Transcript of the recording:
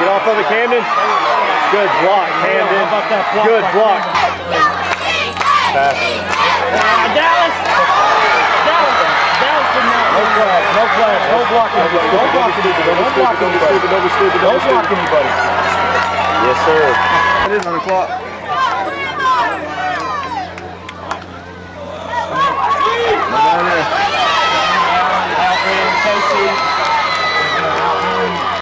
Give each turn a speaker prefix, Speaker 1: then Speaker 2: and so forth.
Speaker 1: Get off of it, Camden. Good block, Camden. Good block. Pass.
Speaker 2: Dallas! Dallas did not.
Speaker 1: No flag, no flag. Don't block anybody. Don't block anybody. Don't block anybody. Don't block anybody. Yes, sir.
Speaker 3: It is on the clock.
Speaker 2: Casey.